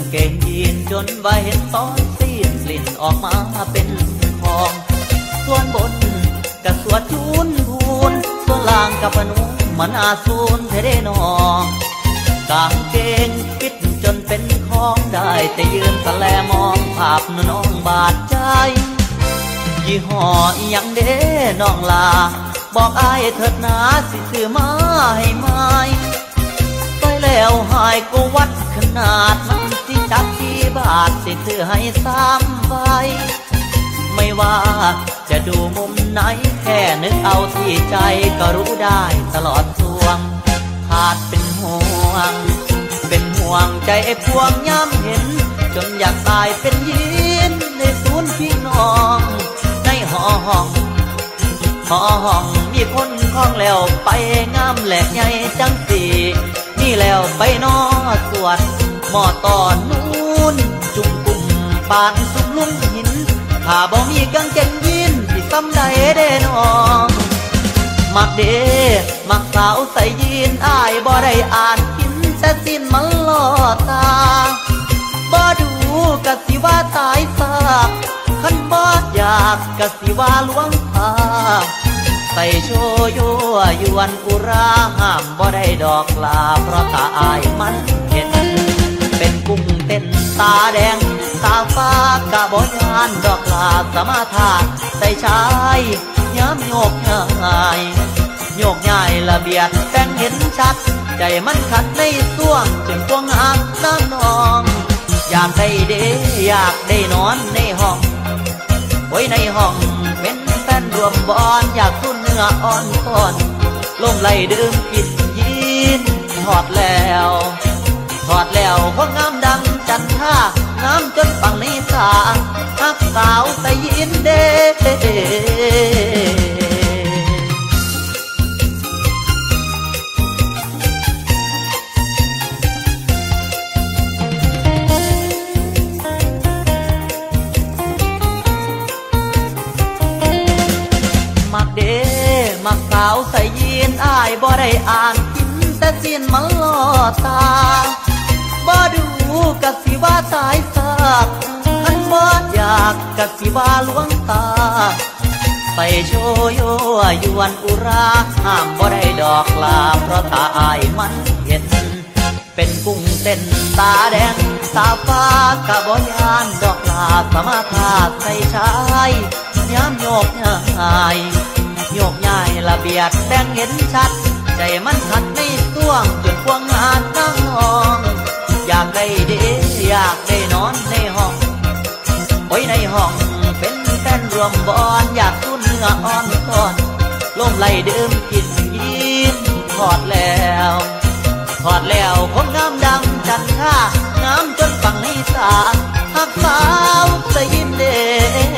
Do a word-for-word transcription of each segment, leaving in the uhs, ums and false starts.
เกงยีนจนว่าเห็นตอนซีนกลิ่นออกมาเป็นคองส่วนบนกับสวดจูนพูนส่วนล่างกับพนุมันอาสูนเทเดนองกางเกงปิดจนเป็นของได้แต่ยืนตะแลมองภาพน้องบาดใจยี่ห้อยังเด้น้องลาบอกอายเถิดนาสิซื้อมาให้ไหมไปแล้วหายก็วัดขนาดมันสิจักกี่บาทสิซื้อให้สามใบไม่ว่าจะดูมุมไหนแค่นึกเอาที่ใจก็รู้ได้ตลอดทวงขาดเป็นห่วงเป็นห่วงใจไอ้พวงย้ำเห็นจนอยากตายเป็นยินในศูนย์พี่น้องในหอห้องหอห้องมีคนคล้องแล้วไปงามแหลกใหญ่จังสีนี่แล้วไปนอสวดหมอตอนนู้นจุ่มกุ่มปานสุมลุ่มหินถ้าบ่มีกางเกงยีนที่ซ้ำใดเด้น้องมักเด้มักสาวใส่ยีนอ้ายบ่ได้อ่านกินแต่สิ้นมันล่อตาบ่ดูกะสิว่าตายซากคันบ่อยากกะสิว่าลวงตาใส่โชโยยวนอุราห้ามบ่ได้ดอกลาเพราะตาอายมันเห็นเป็นกุ้งเต้นตาแดงตาฟ้ากะบ่ยานดอกลาสมาทาใส่ชายย้ำโยกง่ายโยกง่ายละเบียดแต่งเห็นชัดใจมันขัดในส่วงจนพวงหักน้ำนองอยากได้เด้อยากได้นอนในห้องไว้ในห้องเป็นแฟนรวมบอนอยากทุ่นเนื้ออ่อนต้อนลมไหลดื่มกินยีนถอดแล้วถอดแล้วพวกงามดังจันท่างามจนปังในสาฮักสาวใส่ยีนเด้มักสาวใส่ยีนอ้ายบ่ได้อ่านกินแต่สิ้นมันล่อตาบ่ดูกะสิว่าตายซากคันบ่อยากกะสิว่าลวงตาใส่โชโยยวนอุราห้ามบ่ได้ดอกลาเพราะตาอายมันเห็นเป็นกุ้งเต้นตาแดงตาฟ้ากะบ่ยานดอกลาสมาทาใส่ชายย้ำโยกง่ายโยกง่ายละเบียดแดงเห็นชัดใจมันขัดในส่วงจนพวงงานนั่งห้องอยากได้เด้อยากได้นอนในห้องไว้ในห้องเป็นแฟนรวมบอนอยากทุ่นเนื้ออ่อนต้อนลมไหลดื่มกินยีนถอดแล้วถอดแล้วคนงามดังจันท่างามจนฟังในสาหักสาวใส่ยินเด้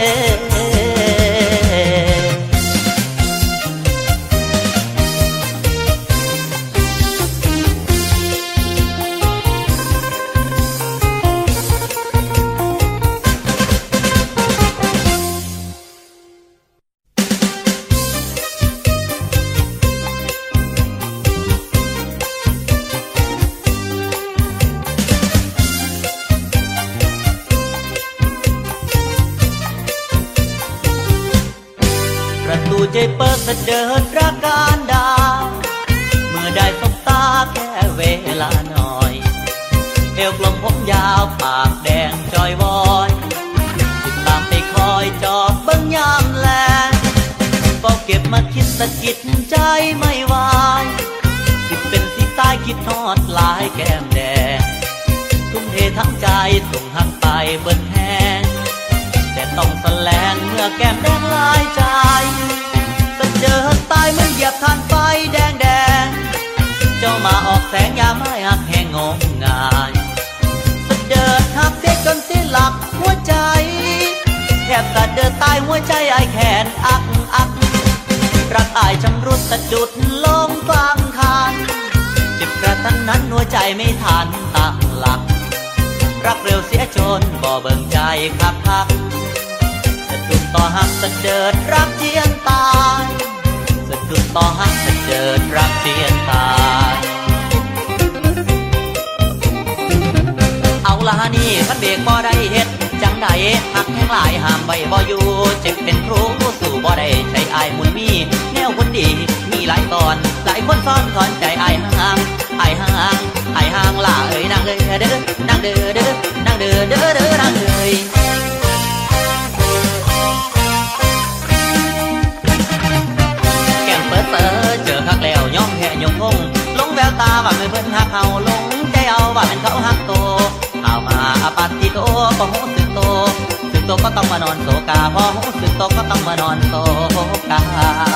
ใจเปิดเสด็จรักการดาเมื่อได้สบตาแค่เวลาหน่อยเอวกลมผมยาวปากแดงจอยวอยติดตามไปคอยจอบเบิ้งยามแลเฝ้าเก็บมาคิดสะกิดใจไม่ไหวคิดเป็นสิตายคิดทอดลายแก้มแดงทุ่มเททั้งใจส่งหักไปเบิ้งแห้งแต่ต้องแสลงเมื่อแก้มแดงลายใจเจอตายมันเหยียบทานไฟแดงแดงเจ้ามาออกแสงยามไม่หักแห้งงงงายสะเดิดหักเสียจนสิ้นหลักหัวใจแทบสะเดิดตายหัวใจไอแขนอักอักรักอายชำรุดสะดุดลงกลางคานเจ็บกระทันนั้นหัวใจไม่ทันตั้งหลักรักเร็วเสียจนบ่เบิ่งใจคักคักสะดุดต่อหักสะเดิดรักเจียนตายสะดุดต่อหักสะเดิดรักเจียนตายเอาละนี่คันเบรกบ่ได้เฮ็ดจังใดหักแห่งหลายห้ามไว้บ่อยู่เจ็บเป็นครูสู่บ่ได้ใช้อายมุนมีแนวคนดีมีหลายตอนหลายคนซ้อนถอนใจอายห่างอายห่างอายห่างล่าเอ้ยนางเอ้ยเด้อนางเด้อเด้อนางเด้อเด้อเด้อนางเอ้ยแก้มเปิดเปิดเจอคักแล้วย่อมแพ้ยกพงลงแววตาว่าไม่เพิ่นหักเฮาลงใจเอาว่าเป็นเขาหักโตเอามาอปัตติโตก็หูสึกโตสึกโตก็ต้องมานอนโศกาพอหูสึกโตก็ต้องมานอนโศกา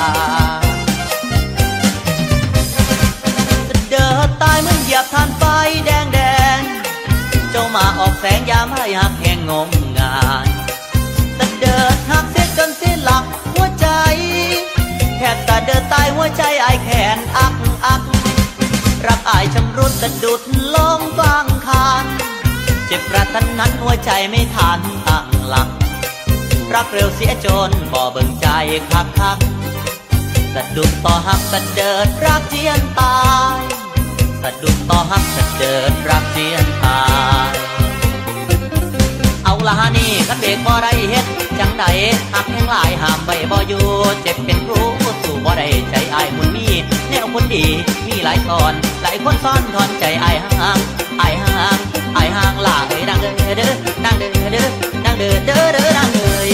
เดินตายเหมือนเหยียบทานไฟแดงแดงเจ้ามาออกแสงยามให้หักแห่งงมงายแต่เดินหักเสียจนสิ้นหลักหัวใจแค่แต่เดินตายหัวใจไอแขนอักอักรักอายชำรุดสะดุดลงกลางคานเจ็บกระทันนั้นหัวใจไม่ทันตั้งหลักรักเร็วเสียจนบ่เบิ่งใจคักคักสะดุดต่อหักสะเดิดรักเจียนตายสะดุดต่อหักสะเดิดรักเจียนตายเอาละนี่คันเบรกบ่ได้เฮ็ดจังใดหักแห่งหลายห้ามไว้บ่อยู่เจ็บเป็นครูสู่บ่ได้ใจอายมุนมีแนวคนดีมีหลายตอนหลายคนซ้อนถอนใจอายห่างอายห่างอายห่างล่าเอ้ยนางเด้อเด้อนางเด้อเด้อนางเด้อเด้อเด้อนางเอ้ย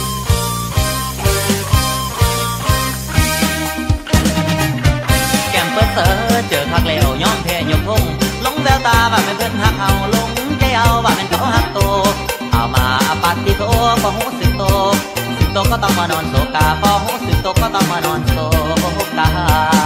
แก้มเปิดเปิดเจอคักแล้วย้อมแพ้ยกพงลงแววตาว่าเป็นเพิ่นหักเฮาลงใจเอาว่าเป็นเขาหักโตเอามาอปัตติโตก็หูสึกโตสึกโตก็ต้องมานอนโศกาพอหูสึกโตก็ต้องมานอนโศกา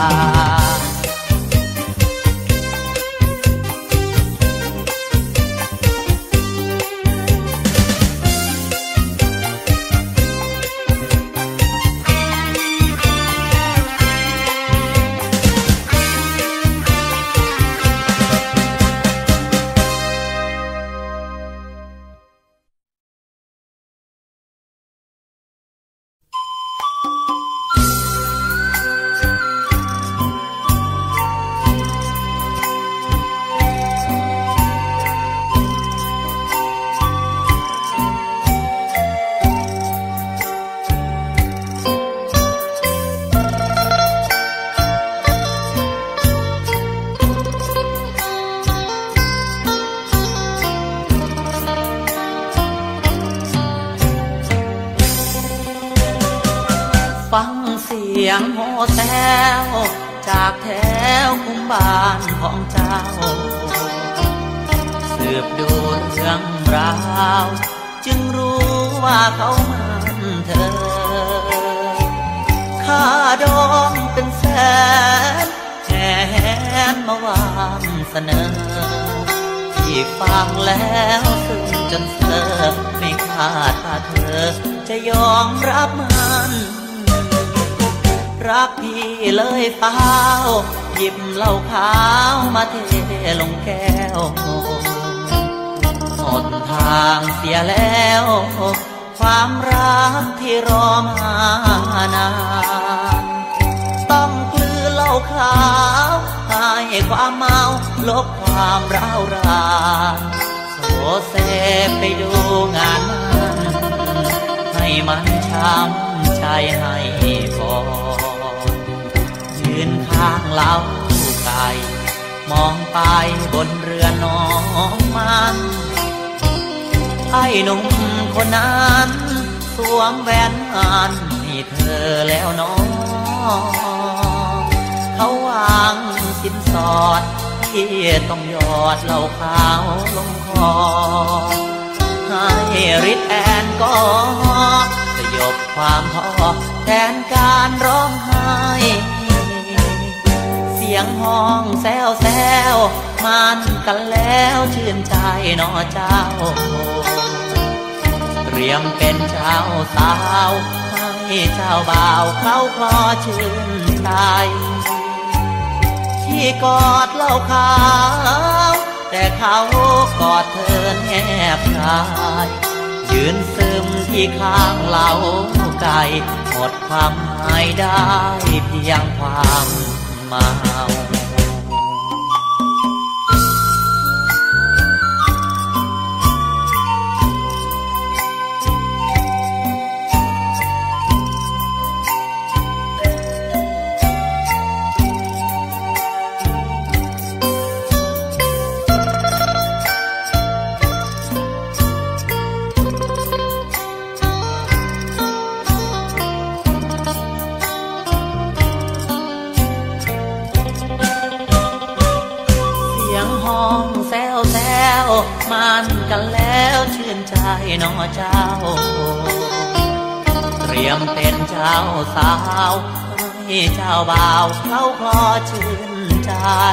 ฟังเสียงโฮแซวจากแถวคุ้มบ้านของเจ้าสืบดูเรื่องราวจึงรู้ว่าเขามันเธอค่าดองเป็นแสนแหนมาวางเสนอที่ฟังแล้วซึ้งจนเธอไม่คาดว่าเธอจะยอมรับมันรักพี่เลยเฝ้าหยิบเหล้าขาวมาเทลงแก้วหมดทางเสียแล้วความรักที่รอมานานต้องกลืนเหล้าขาวให้ความเมาลบความร้าวรานโซเซไปดูงานมันให้มันช้ำใจให้พอยืนข้างเล้าไก่มองไปบนเรือน้องมันไอ้หนุ่มคนนั้นสวมแหวนงานให้เธอแล้วน้องเขาวางสินสอดที่ต้องหยอดเหล้าขาวลงคอให้ฤทธิ์แอนก็สยบความท้อแทนการร้องไห้เสียงห้องแซวแซวมันกันแล้วชื่นใจน้อเจ้าเตรียมเป็นเจ้าสาวให้เจ้าบ่าวเขาคลอชื่นใจที่กอดเหล้าขาวแต่เขากอดเธอแนบกายยืนซึมที่ข้างเหล้าไก่หมดความหมายได้เพียงความเมามันกันแล้วชื่นใจน้อเจ้าเตรียมเป็นเจ้าสาวให้เจ้าบ่าวเขาคลอชื่นใจ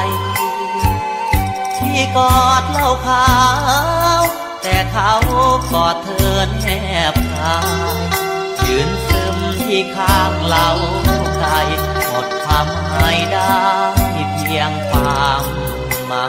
ที่กอดเหล้าขาวแต่เขากอดเธอแนบกายยืนซึมที่ข้างเหล้าไก่หมดความหมายได้เพียงความเมา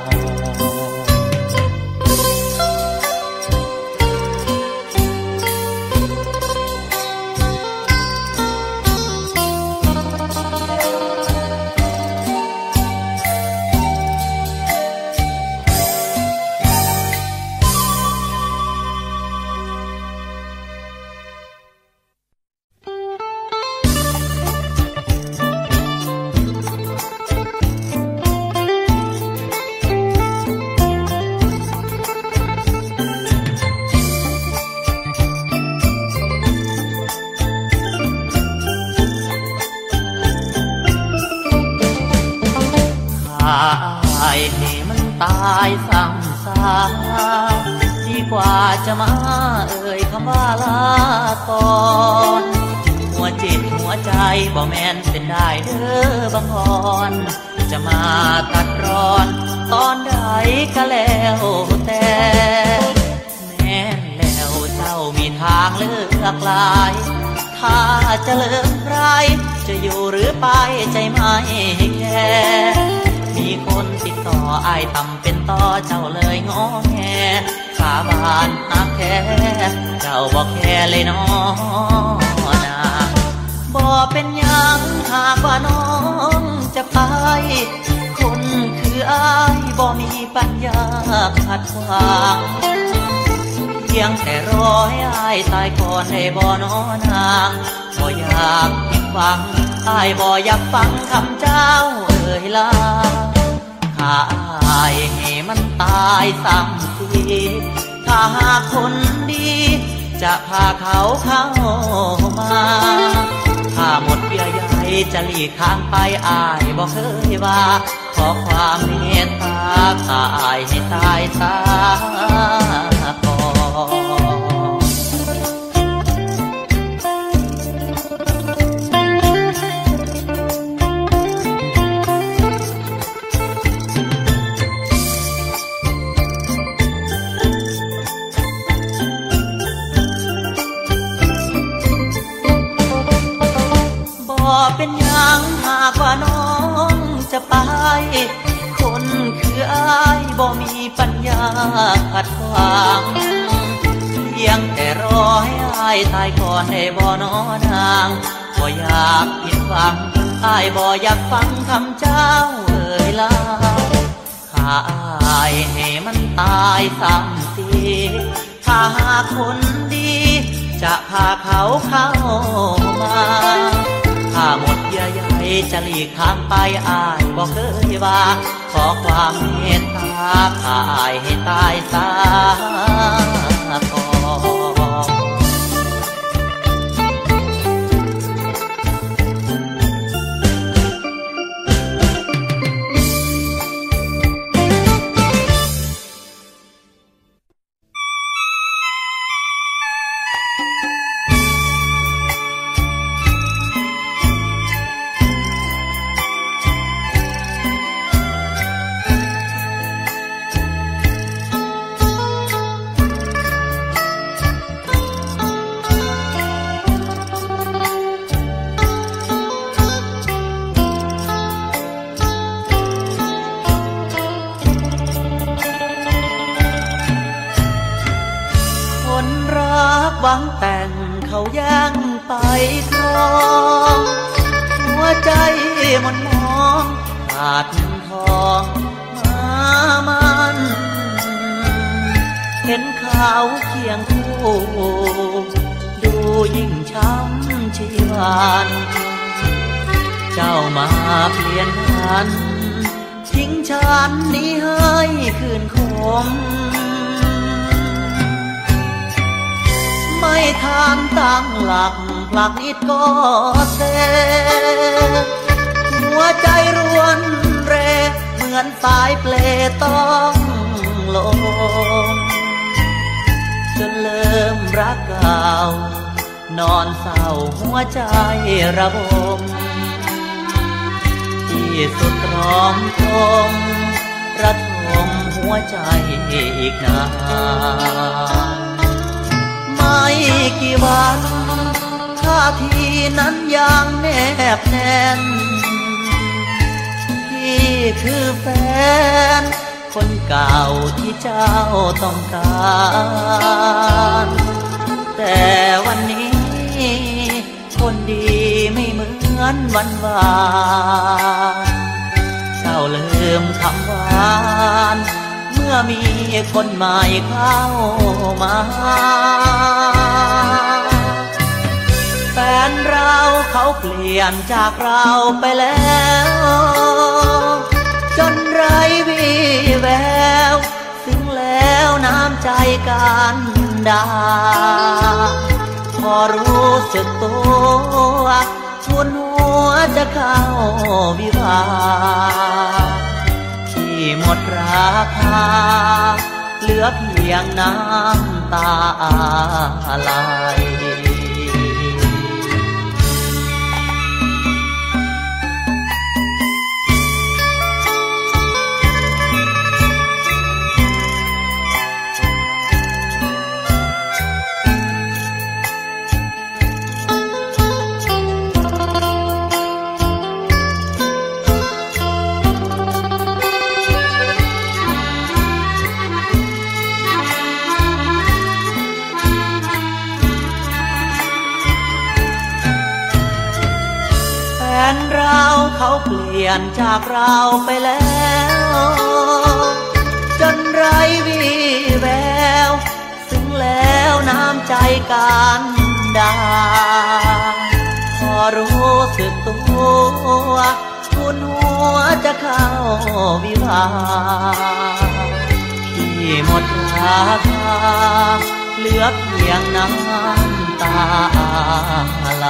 ให้มันตายซ้ำซากดีกว่าจะมาเอ่ยคำว่าลาก่อนหัวจิตหัวใจบ่แม่นเป็นได้เด้อบางอ่อนจะมาตัดร้อนตอนใดก็แล้วแต่แม่นแล้วเจ้ามีทางเลือกหลายถ้าจะเลิกใครจะอยู่หรือไปใจไม่แค่มีคนติดต่ออ้ายต่ำเป็นต่อเจ้าเลยงอแงสาบานหักแท้เจ้าบอกแค่เลยน้อนาบ่เป็นยังหากว่าน้องจะไปคนคืออ้ายบ่มีปัญญาขัดขวางเพียงแต่รอให้อ้ายตายก่อนได้บ่น้อนางบ่อยากผิดหวังอ้ายบ่อยากฟังคำเจ้าเอ่ยลาข้าอ้ายให้มันตายซ้ำทีถ้าหากคนดีจะพาเขาเข้ามาถ้าหมดเยื่อใยจะหลีกทางไปอ้ายบ่เคยว่าขอความเมตตาข้าอ้ายให้ตายซะก่อนเป็นยังหากว่าน้องจะไปคนคืออ้ายบ่มีปัญญาขัดขวางเพียงแต่รอให้อ้ายตายก่อนได้บ่น้อนางบ่อยากผิดหวังอ้ายบ่อยากฟังคำเจ้าเอ่ยลาข้าอ้ายให้มันตายซ้ำทีถ้าหากคนดีจะพาเขาเข้ามาถ้าหมดเยื่อใยจะหลีกทางไปอ้ายบ่เคยว่าขอความเมตตาข้าอ้ายให้ตายซะก่อนหวังแต่งเขาแย่งไปครองหัวใจมันมองขาดทองมามันเห็นเขาเคียงคู่ดูยิ่งช้ำชีวันเจ้ามาเปลี่ยนพันทิ้งฉันนี้ให้คืนคมไม่ทานตั้งหลักผลักนิดก็เซหัวใจรวนเรเหมือนสายเปลต้องลงนอนเศร้าหัวใจระบมที่สุดร้องทมระทมหัวใจอีกนานไม่กี่วันท่าทีนั้นยังแนบแน่นพี่คือแฟนคนเก่าที่เจ้าต้องการแต่วันนี้คนดีไม่เหมือนวันวานเจ้าลืมคำหวานเมื่อมีคนใหม่เข้ามาแฟนเราเขาเปลี่ยนจากเราไปแล้วจนไร้วี่แววถึงแล้วน้ำใจกันดาพอรู้สึกตัวทุนหัวจะเข้าวิวาที่หมดราคาเหลือเพียงน้ำตาไหลเขาเปลี่ยนจากเราไปแล้วจนไร้วี่แววซึ่งแล้วน้ำใจกันดาพอรู้สึกตัวทุนหัวจะเข้าวิวาที่หมดราคาเหลือเพียงน้ำตาไหล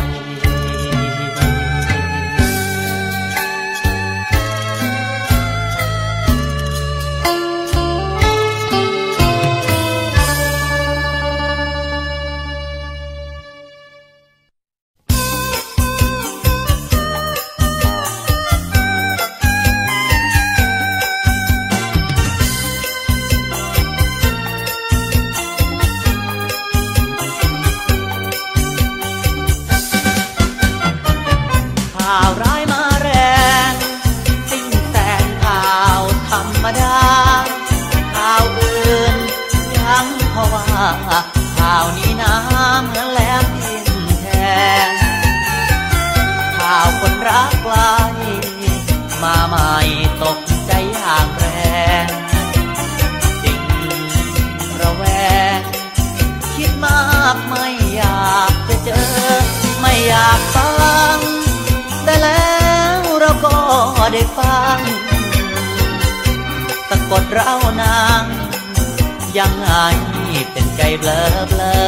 ข่าวนี้น้ำเหมือนแหลมทิ่มแทงข่าวคนรักไกลมาใหม่ตกใจอย่างแรงจริงระแวงคิดมากไม่อยากจะเจอไม่อยากฟังแต่แล้วเราก็ได้ฟังสะกดเรานางยังไงเป็นใจเบลอเบลอ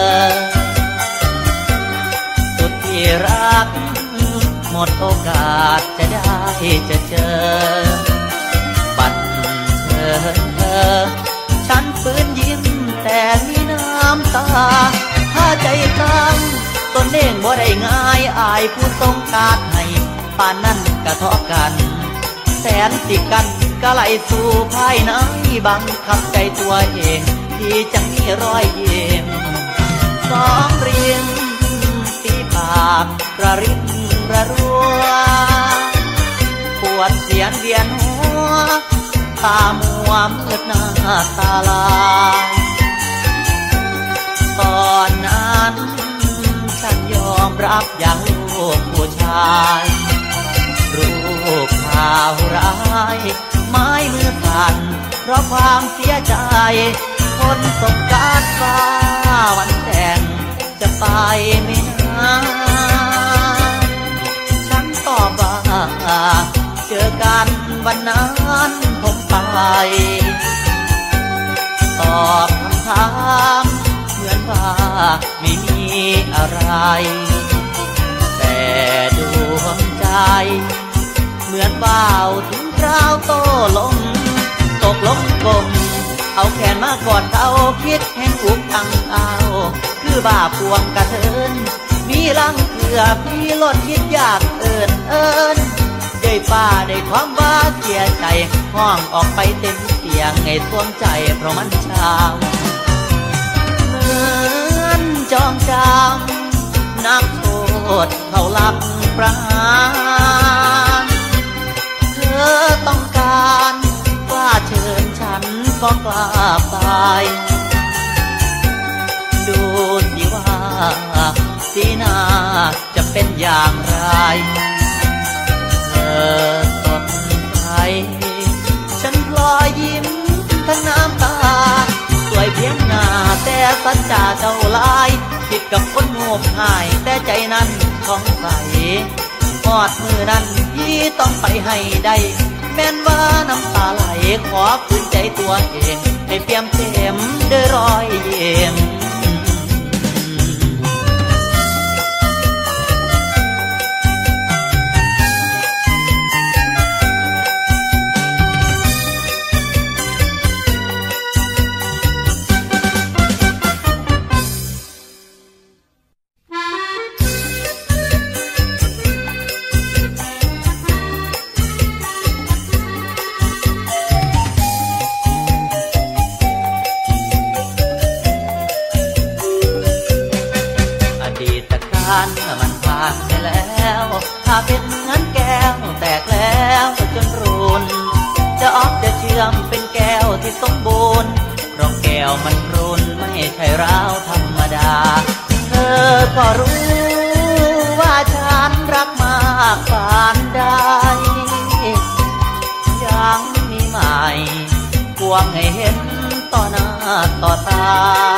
สุดที่รักหมดโอกาสจะได้จะเจอบัดเธอเธอฉันฝืนยิ้มแต่มีน้ำตาถ้าใจตั้งตนเองบ่ได้ง่ายอายผู้ทรงการให้ป่านนั้นกระทบกันแสนสิกันก็ไหลสู่ภายในบังคับใจตัวเองที่จะมีรอยยิ้มสองริมสีปากระริมระรัวปวดเสียนเวียนหัวตามัวมืดหน้าตาลายตอนนั้นฉันยอมรับอย่างลูกผู้ชายรูปข่าวร้ายไม้มือสั่นเพราะความเสียใจคนสงการฟ้าวันแต่งจะไปไม่นานฉันตอบว่าเจอกันวันนั้นผมไปตอบคำถามเหมือนว่าไม่มีอะไรแต่ดวงใจเหมือนว่าวถึงคราวโตลงตกลงกลมเอาแขนมากอดเขาคิดแห่งอุกอังเอาคือคือบ้าพวงกระเทินมีลังเกลือพี่ล้นคิดอยากเอินเอินได้ป้าได้ความว่าเสียใจห้องออกไปเต็มเสียงไงทวงใจเพราะมันช้ำเหมือนจองจำนักโทษเขาลับประหารเธอต้องการกล้าเชิญฉันก็กล้าไปดูสิว่าสีหน้าจะเป็นอย่างไรเธอสดใสฉันพลอยยิ้มทั้งน้ำตาสวยเพียงหน้าแต่สัจจาเจ้าลายผิดกับคนโง่หายแต่ใจนั้นท้องใสหอดมือนั้นพี่ต้องไปให้ได้แม้นว่าน้ำตาไหลขอฝืนใจตัวเองให้เปี่ยมเต็มด้วยรอยยิ้มมันผ่านไปแล้วถ้าเป็นเงินแก้วแตกแล้วจนรุนจะออกจะเชื่อมเป็นแก้วที่สมบูรณ์เพราะแก้วมันรุนไม่ใช่ราวธรรมดาเธอก็รู้ว่าฉันรักมากปานใดยังมีใหม่กวงให้เห็นต่อหน้าต่อตา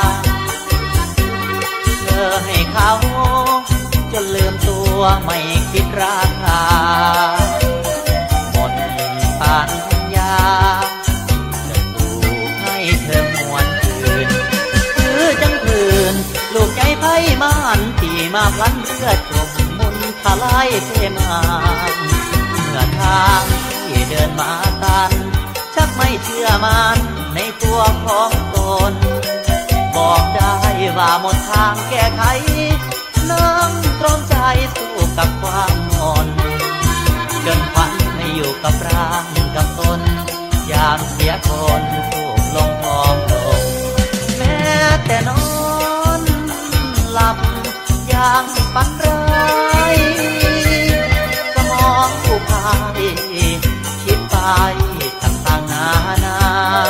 เธอให้เขาจนลืมตัวไม่คิดราคาหมดปัญญาจะถูกให้เธอมวนคืนคือจังคืนลูกใจไพ่มานที่มาพลันเพื่อจบมุนทลายเทมาเมื่อทางที่เดินมาตันชักไม่เชื่อมันในตัวของตนบอกได้ว่าหมดทางแก้ไขนั่งตรอมใจสู้กับความหมนจนฝันไม่อยู่กับร่างกับตนยามเสียคนสูบลงทองลงแม้แต่นอนหลับอย่างฝันร้ายสมองผู้พายคิดไปต่างๆนานา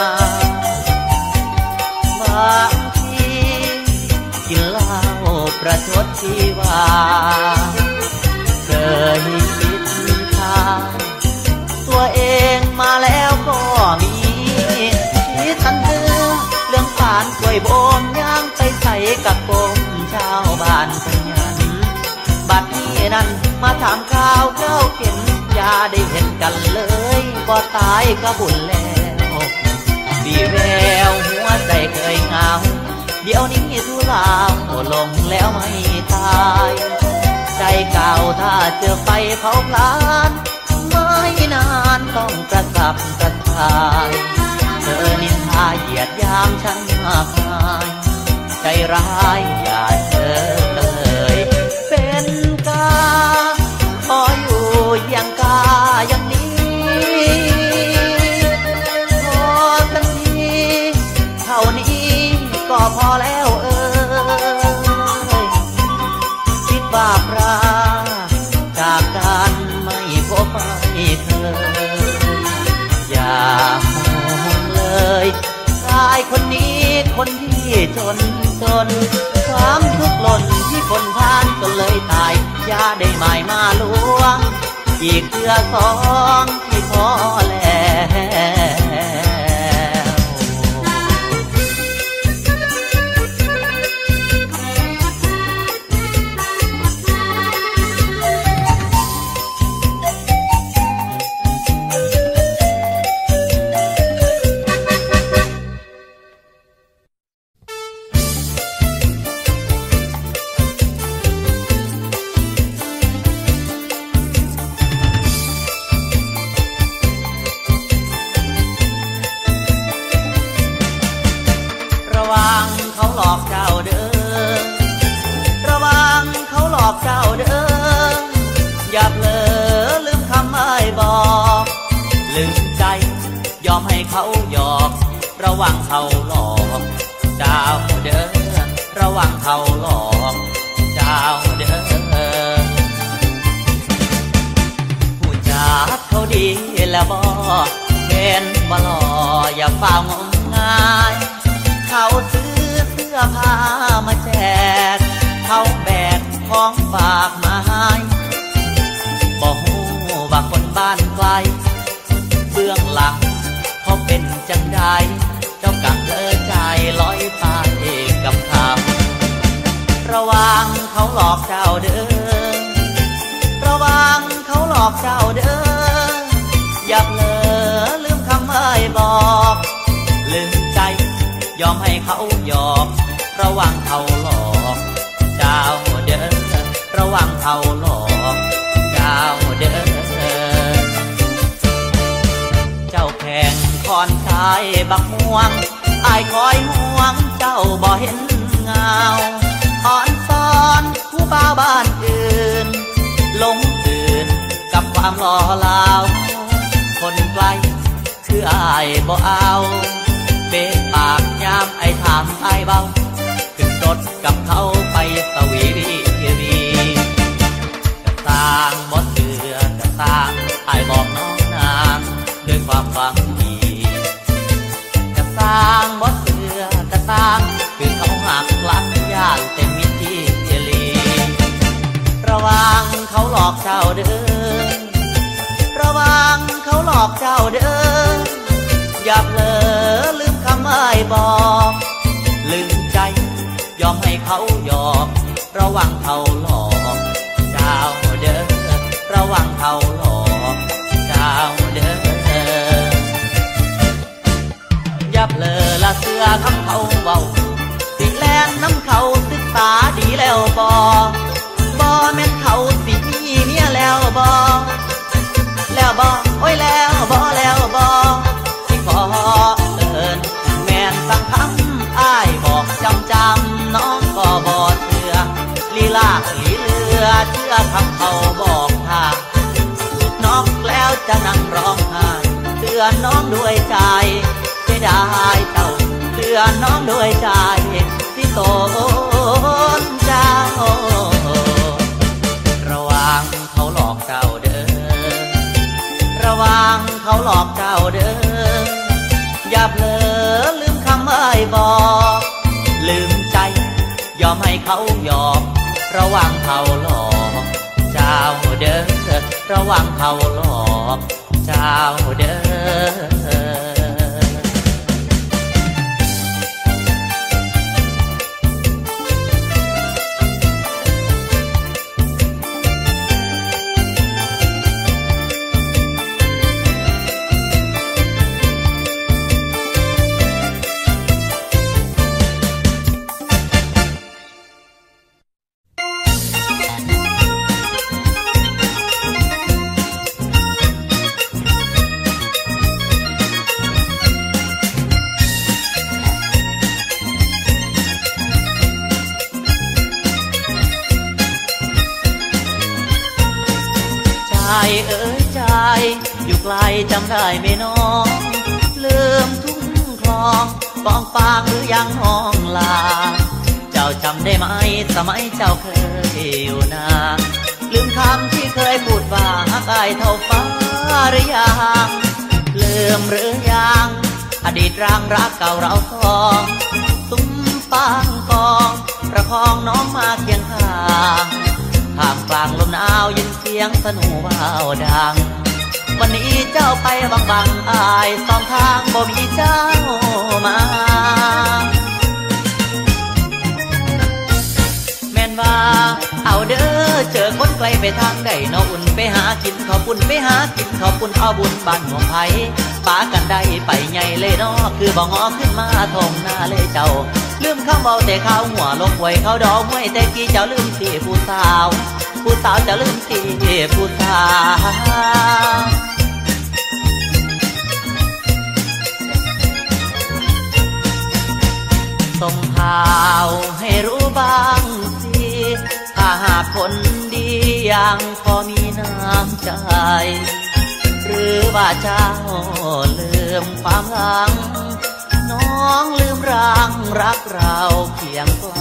บางทีกินเหล้าประชดชีวาเคยคิดทางตัวเองมาแล้วก็มีที่ทันเดือเรื่องผ่านกล้วยโบมย่างไปใส่กับกลมชาวบ้านขยันบัดนี้นั้นมาถามข่าวเจ้าเข็นอย่าได้เห็นกันเลยบ่ตายก็บุญแล้วดีแววหัวใจเคยเหงาเดี๋ยวนี้ทุลาลงแล้วไม่ตายใจเก่าถ้าเจอไฟเผาพลานไม่นานต้องกระสับกระส่ายเธอนินทาเหยียดยามฉันมากมายใจร้ายอย่าเจอเลยเป็นกาขออยู่อย่างกาอย่างนี้พอสักทีเท่านี้ก็พอแล้วเอ้ยคิดว่าพระจากกันไม่พบไม่เคยอย่ามองเลยชายคนนี้คนที่จนจนความทุกข์หล่นที่คนพานจนเลยตายอย่าได้หมายมาลวงอีกเทื่อสองที่พอแล้วเขาหลอกเจ้าเด้อเจ้าเด้ออย่าเผลอลืมคำอ้ายบอกลืมใจยอมให้เขาหยอกระวังเขาหลอกเจ้าเด้อระวังเขาหลอกเจ้าเด้อผู้จักเขาดีแล้วบ่เห็นบ่หล่ออย่าเฝ้างมงายเขาซื้อเสื้อผ้ามาแจกเขาแบกของฝากมาให้บ่ฮู้ว่าคนบ้านไกลเบื้องหลังเขาเป็นจังใดเจ้ากังเลอใจลอยไปกับเขาระวังเขาหลอกเจ้าเด้อระวังเขาหลอกเจ้าเด้ออย่าเผลอลืมคำอ้ายบอกลืมใจยอมให้เขาหยอกระวังเขาหลอกเจ้าเด้อระวังเขาหลอกเจ้าเด้อเจ้าแข่งคอนชายบักม่วงอายคอยห่วงเจ้าบ่เห็นเงาอ่อนซ้อนผู้บ่าวบ้านอื่นหลงตื่นกับความหล่อเหลาคนไกลคืออายบ่เอาเบะปากยามไอ้ถามไอ้เบาขึ้นรถกับเขาไปสวีวีวีกระตางบดเดือกระตางไอ้บอกน้องนางด้วยความหวังดีกระตางบดเดือกระตางคือเขาหักหลังย่านเต็มมิตรที่เจลีระวังเขาหลอกเจ้าเด้อระวังเขาหลอกเจ้าเด้ออย่าเผลอลืมคำอ้ายบอกลืมใจยอมให้เขาหยอกระวังเขาหลอกเจ้าเด้อระวังเขาหลอกเจ้าเด้ออย่าเผลอละเสือคำเขาเบาสิแลนน้ำเขาศึกษาดีแล้วบ่บ่แม่นเขาสิมีเมียแล้วบ่แล้วบ่โอ้ยแล้วบ่แล้วบ่สิขอเอิ้นแม่นสังคำอ้ายบอกจำจำน้องก็บ่เชื่อลีลาลีเลือเชื่อคำเขาบอกทางนอกแล้วจะนั่งร้องไห้เตือนน้องด้วยใจเสียดายเจ้าเตือนน้องด้วยใจที่โตนเจ้าระวังเขาหลอกเจ้าเด้อระวังเขาหลอกเจ้าเด้ออย่าเผลอลืมคำอ้ายบอกลืมใจยอมให้เขาหยอกระวังเขาหลอกเจ้าเด้อระวังเขาหลอกเจ้าเด้อใจเอ๋ยใจอยู่ไกลจำได้ไหมน้องลืมทุ่งคลองกองฟางหรือยังห้องลาเจ้าจำได้ไหมสมัยเจ้าเคยอยู่นาลืมคำที่เคยพูดว่าหักอายเท่าฟ้าหรือยังลืมหรือยังอดีตรังรักเก่าเราสองตุ้มฟางกองประคองน้องมาเคียงข้างท่ามกลางลมหนาวยินเสียงสนุว่าวดังวันนี้เจ้าไปบางบางอายสองทางบ่มีเจ้ามาแม่นว่าเอาเด้อเจอคนไกลไปทางใดนออุ่นไปหากินขอบบุญไปหากินขอบบุญเอาบุญบ้านหัวไผ่ป้ากันได้ไปใหญ่เลยนอคือบ่งอขึ้นมาทงหน้าเลยเจ้าลืมคำเบาแต่ข้าวหัวลกไว้เขาดอกไว้แต่กี้เจ้าลืมที่ผู้สาวผู้สาวจะลืมที่ผู้สาวส่งข่าวให้รู้บ้างสิข่หากคนดียังพอมีน้ำใจหรือว่าเจ้าลืมความหลังน้องลืมรังรักเราเพียงไกล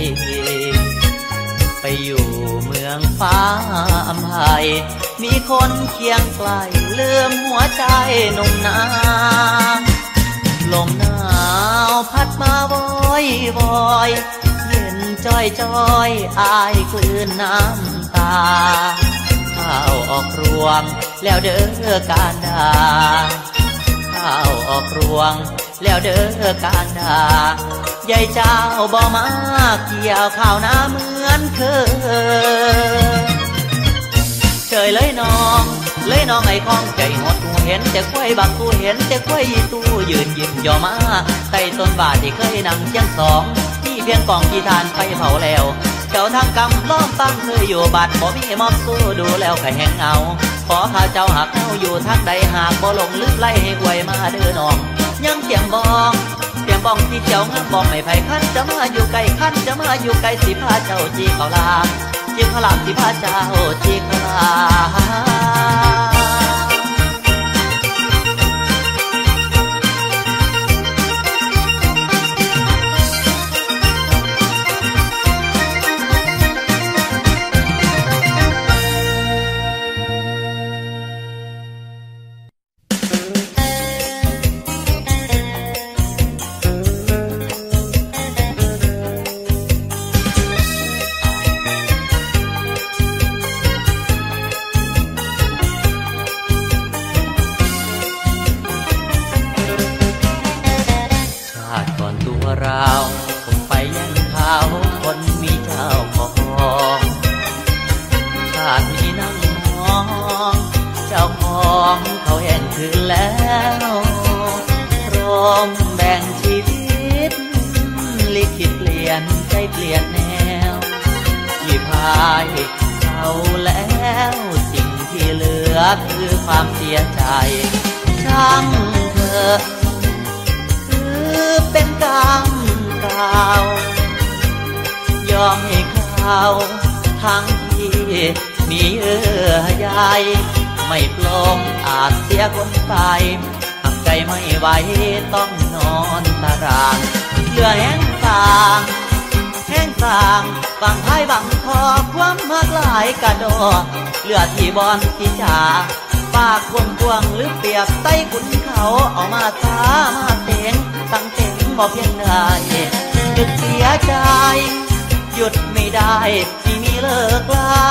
ไปอยู่เมืองฟ้าอภัยมีคนเคียงไกลลืมหัวใจหนุ่มนาลมหนาวพัดมาโวยโวยเย็นจ้อยจ้อยอายกลืนน้ำตาข้าวออกรวงแล้วเด้อการดาข้าวออกรวงแล้วเด้อการดายายเจ้าบ่มาเกี่ยวข้าวนาเหมือนเคยเคยเลยน้องเลยน้องไอ้คล้องใจหดหูเห็นแต่ควายบักกูเห็นแต่ควายตู้ยืนยิ้มย่อมาใต้ต้นบาทที่เคยนั่งเชียงสองที่เพียงกองที่ทานไปเผาแล้วเจ้าทางกำล้อมตั้งเคยอยู่บาดบ่มีมอบสู้ดูแล้วใครแห้งเงาขอข้าเจ้าหักเอาอยู่ทางใดหากบ่ลงลึกไล่ให้อวยมาเด้อน้องยังเสียงบองเสียงบองที่เจ้างามบองไม่ไผ่คันจะมาอยู่ไกลคันจะมาอยู่ไกลสิพาเจ้าจีเขาลาจีเขาลาสิพาเจ้าจีเขาลาเราผมไปยังเขาคนมีเจ้าของชาตินี้นั่งมองเจ้าของเขาแห่งคืนแล้วพร้อมแบ่งชีวิตลิขิตเปลี่ยนใจเปลี่ยนแนวที่พายเขาแล้วสิ่งที่เหลือคือความเสียใจช่างเธอเป็นกรรมเก่ายอมให้เขาทั้งที่มีเยื่อใยไม่ปลงอาจเสียคนไปทำใจไม่ไหวต้องนอนตารางเหลือแห้งสางแห้งสางบางท้ายบางคอความมากหลายกระดอเหลือที่บอนที่จ่าปากควงควงหรือเปียบไต้ขุนเขาเอามาตามาเต็งตั้งเต็งบอกเพียงได้หยุดเสียใจหยุดไม่ได้ที่มีเลิกลา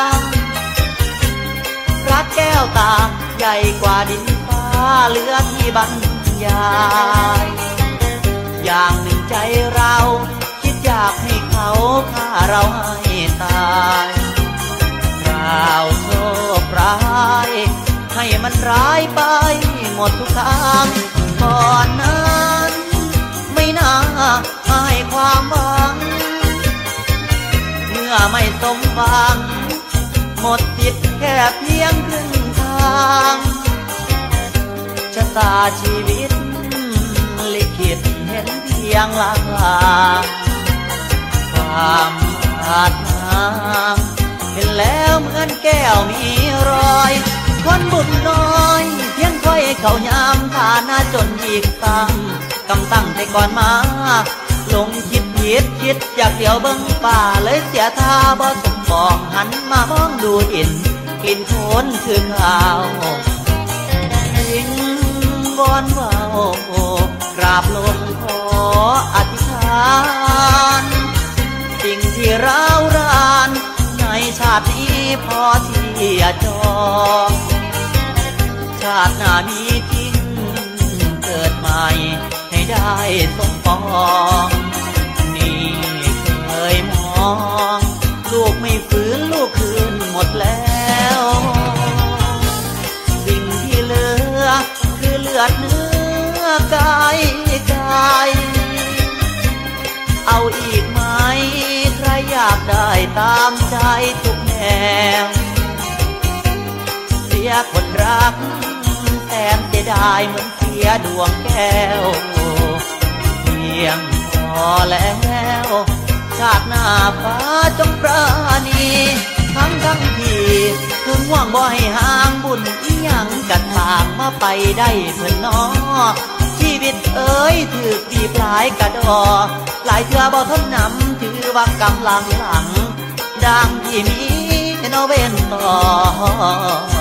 รักแก้วตาใหญ่กว่าดินฟ้าเหลือที่บรรยายอย่างหนึ่งใจเราคิดอยากให้เขาฆ่าเราให้ตายเราโชคร้ายให้มันร้ายไปหมดทุกทางก่อนนั้นไม่น่าให้ความหวังเมื่อไม่สมหวังหมดสิทธิ์แค่เพียงครึ่งทางชะตาชีวิตลิขิตเห็นเพียงลางลางความขาดทางเห็นแล้วเหมือนแก้วมีรอยคนบุญน้อยเพียงค่อยเขายามฐานะจนอีกตั้งกำตั้งแต่ก่อนมาลงคิดผิดคิดอยากเดียวเบิ้งป่าเลยเสียท่าบ่สมปองหันมามองดูอินกินโคนคืนข่าวทิ้งวอนเบากราบลงขออธิษฐานสิ่งที่ร้าวรานในชาตินี้พอที่จะจองชาติหน้ามีจริงเกิดใหม่ให้ได้สมปองนี่เคยมองลูกไม่ฟื้นลูกคืนหมดแล้วสิ่งที่เหลือคือเลือดเนื้อกายกายเอาอีกไหมใครอยากได้ตามใจทุกแนวเสียคนรักแสนเสียดายเหมือนเสียดวงแก้วเพียงพอแล้วชาติหน้าฟ้าจงปราณีทั้งทั้งที่ถึงห่วงบ่ให้ห่างบุญอีหยังกัดทางมาไปได้เพื่อนน้อชีวิตเอ๋ยถือบีบหลายกระดอหลายเทื่อบ่ทนนำถือว่ากำลังหลังดังที่มีโนเวนต่อ